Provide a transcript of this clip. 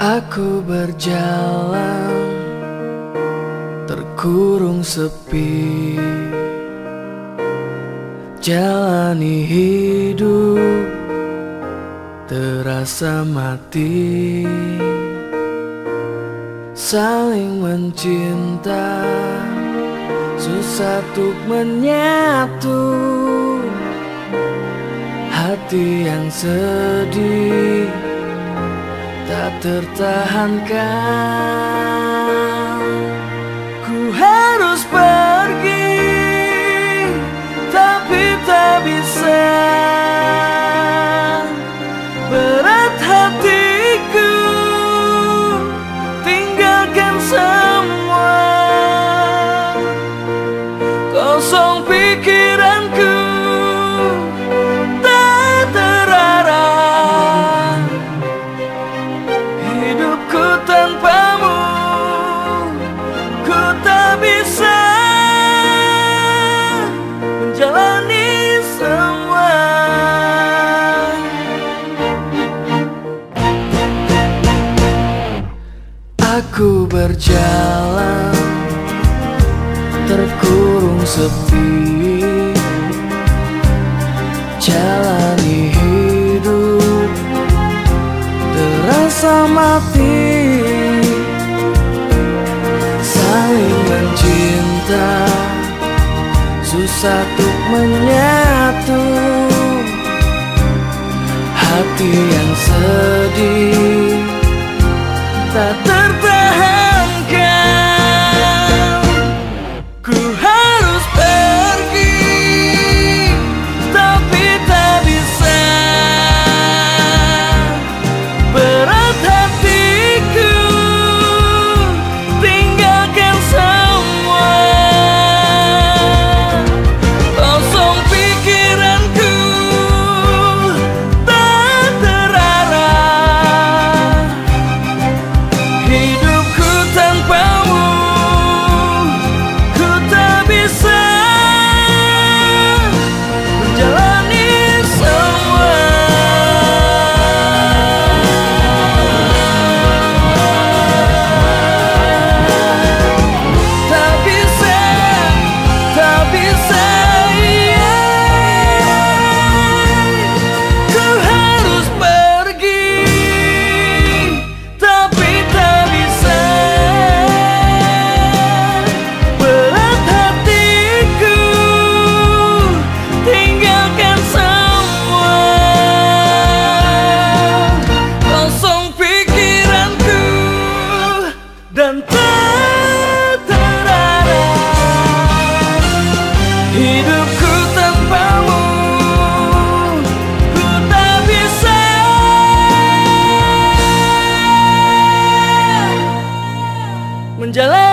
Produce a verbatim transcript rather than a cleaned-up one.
Aku berjalan terkurung sepi, jalani hidup terasa mati. Saling mencinta susah untuk menyatu, hati yang sedih tak tertahankan. Ku harus pergi tapi tak bisa, berat hatiku tinggalkan semua, kosong pikiranku tak terarah. Hidupku tanpamu ku tak bisa menjalani semua. Aku berjalan terkurung sepi, jalani hidup terasa mati. Saling mencinta susah untuk menyatu, hati yang sedih tak tertahankan. Ku harus pergi tapi tak bisa, berat hatiku tinggalkan semua, kosong pikiranku tak terarah. Hidupku tanpamu ku tak bisa menjalani semua. Tak bisa, tak bisa, ku harus pergi tapi tak bisa, berat hatiku tinggalkan semua, kosong pikiranku dan tak terarah. Hidupku tanpamu ku tak bisa menjalani